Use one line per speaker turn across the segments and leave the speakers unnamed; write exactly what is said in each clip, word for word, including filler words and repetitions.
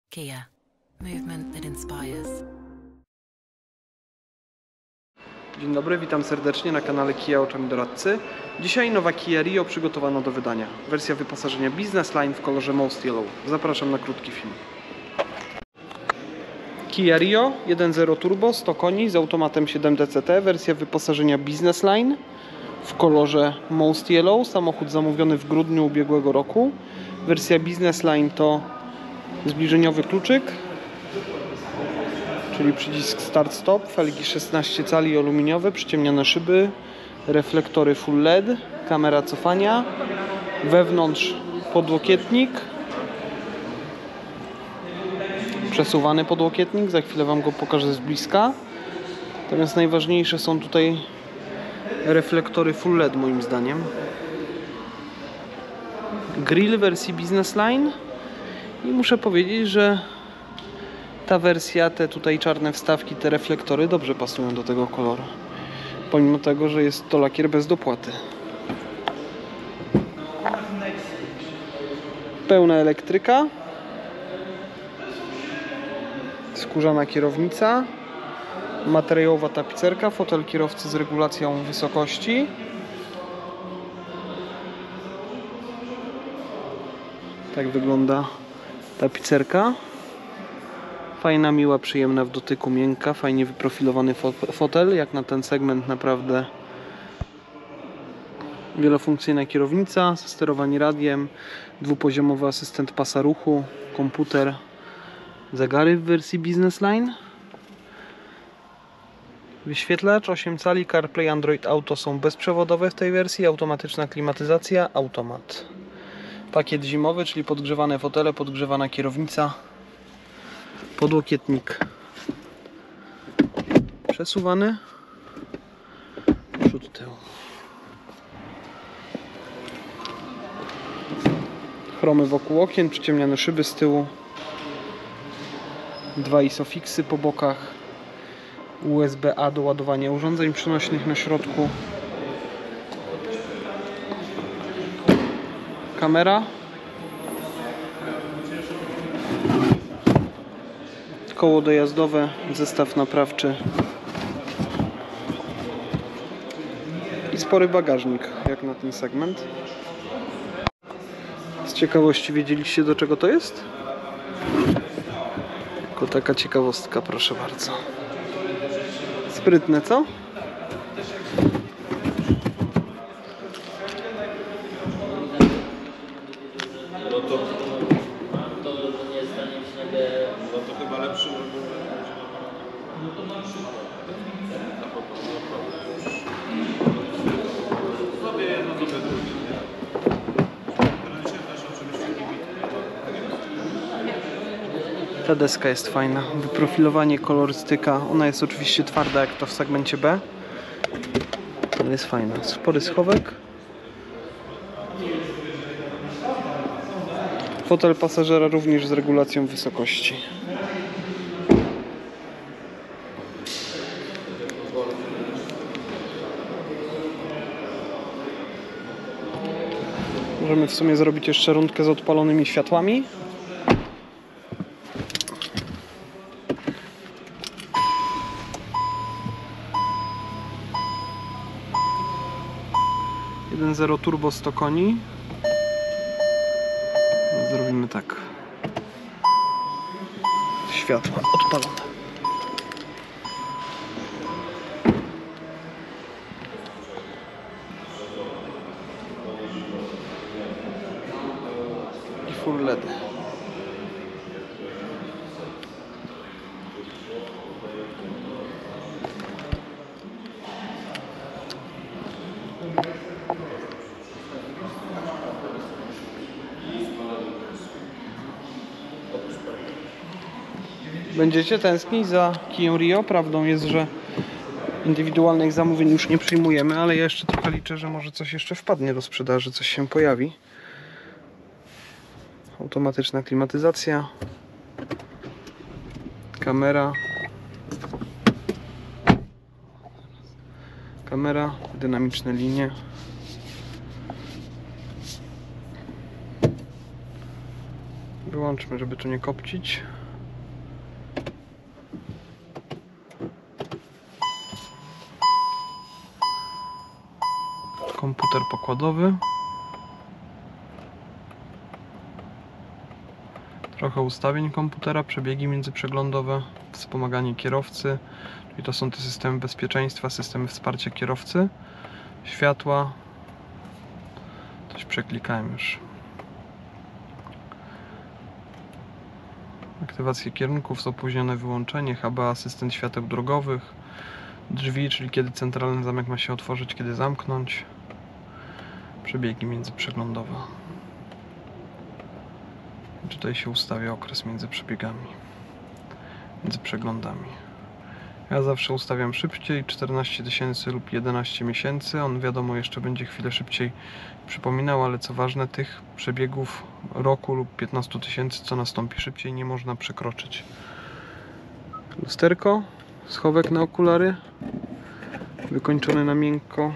Kia. Movement that inspires.
Dzień dobry, witam serdecznie na kanale Kia Oczami Doradcy. Dzisiaj nowa Kia Rio przygotowana do wydania. Wersja wyposażenia Business Line w kolorze Most Yellow. Zapraszam na krótki film. Kia Rio jeden zero Turbo, sto koni z automatem siedem D C T. Wersja wyposażenia Business Line w kolorze Most Yellow. Samochód zamówiony w grudniu ubiegłego roku. Wersja Business Line to zbliżeniowy kluczyk, czyli przycisk start-stop, felgi szesnaście cali aluminiowe, przyciemnione szyby, reflektory full L E D, kamera cofania, wewnątrz podłokietnik, przesuwany podłokietnik, za chwilę Wam go pokażę z bliska. Natomiast najważniejsze są tutaj reflektory full L E D moim zdaniem. Grill wersji Business Line i muszę powiedzieć, że ta wersja, te tutaj czarne wstawki, te reflektory dobrze pasują do tego koloru. Pomimo tego, że jest to lakier bez dopłaty. Pełna elektryka. Skórzana kierownica. Materiałowa tapicerka. Fotel kierowcy z regulacją wysokości. Tak wygląda tapicerka. Fajna, miła, przyjemna w dotyku, miękka, fajnie wyprofilowany fotel, jak na ten segment naprawdę wielofunkcyjna kierownica, sterowanie radiem, dwupoziomowy asystent pasa ruchu, komputer, zegary w wersji Business Line, wyświetlacz osiem cali, CarPlay, Android Auto są bezprzewodowe w tej wersji, automatyczna klimatyzacja, automat. Pakiet zimowy, czyli podgrzewane fotele, podgrzewana kierownica, podłokietnik przesuwany, przód, tył. Chromy wokół okien, przyciemniane szyby z tyłu, dwa isofixy po bokach, U S B A do ładowania urządzeń przenośnych na środku, kamera, koło dojazdowe, zestaw naprawczy i spory bagażnik jak na ten segment. Z ciekawości wiedzieliście, do czego to jest? Tylko taka ciekawostka, proszę bardzo. Sprytne, co?
No to, to nie stanie się nagle... No to chyba lepszy. No to masz. Sobie jedno, sobie drugie.
Ta deska jest fajna. Wyprofilowanie, kolorystyka. Ona jest oczywiście twarda, jak to w segmencie B. Ale jest fajna. Spory schowek. Fotel pasażera również z regulacją wysokości. Możemy w sumie zrobić jeszcze rundkę z odpalonymi światłami. jeden zero Turbo, sto koni. Zrobimy tak. Światła odpalone. I full L E D. Będziecie tęsknić za Kią Rio? Prawdą jest, że indywidualnych zamówień już nie przyjmujemy, ale ja jeszcze trochę liczę, że może coś jeszcze wpadnie do sprzedaży, coś się pojawi. Automatyczna klimatyzacja, kamera, kamera, dynamiczne linie. Wyłączmy, żeby tu nie kopcić. komputer pokładowy. Trochę ustawień komputera, przebiegi międzyprzeglądowe, wspomaganie kierowcy, czyli to są te systemy bezpieczeństwa, systemy wsparcia kierowcy, światła, coś przeklikałem już. Aktywacja kierunków, opóźnione wyłączenie, H B, asystent świateł drogowych, drzwi, czyli kiedy centralny zamek ma się otworzyć, kiedy zamknąć, przebiegi międzyprzeglądowe. Tutaj się ustawia okres między przebiegami, między przeglądami. Ja zawsze ustawiam szybciej, czternaście tysięcy lub jedenaście miesięcy. On wiadomo jeszcze będzie chwilę szybciej przypominał, ale co ważne, tych przebiegów roku lub piętnaście tysięcy, co nastąpi szybciej, nie można przekroczyć. Lusterko, schowek na okulary, wykończony na miękko.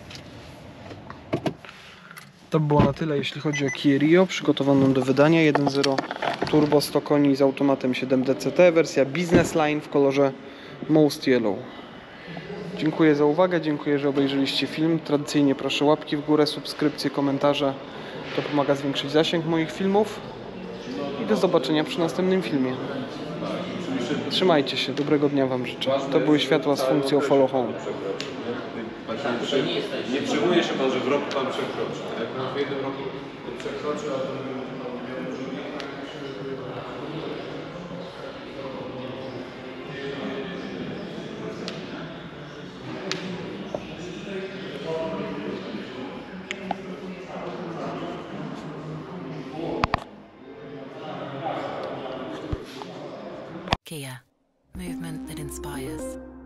To było na tyle, jeśli chodzi o Kia Rio, przygotowaną do wydania. jeden zero turbo, sto koni z automatem siedem D C T, wersja Business Line w kolorze Most Yellow. Dziękuję za uwagę, dziękuję, że obejrzeliście film. Tradycyjnie proszę łapki w górę, subskrypcje, komentarze. To pomaga zwiększyć zasięg moich filmów. I do zobaczenia przy następnym filmie. Trzymajcie się, dobrego dnia Wam życzę. To były światła z funkcją Follow Home.
Nie przejmuje się Pan, że w roku Pan przekroczy. Jak Pan w jednym roku przekroczy, a to
Kia. Movement that inspires.